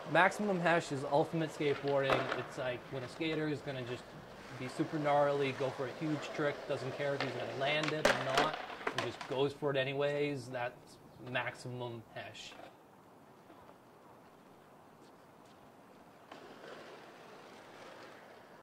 Maximum Hesh is ultimate skateboarding. It's like when a skater is going to just be super gnarly, go for a huge trick, doesn't care if he's going to land it or not, and just goes for it anyways. That's maximum Hesh.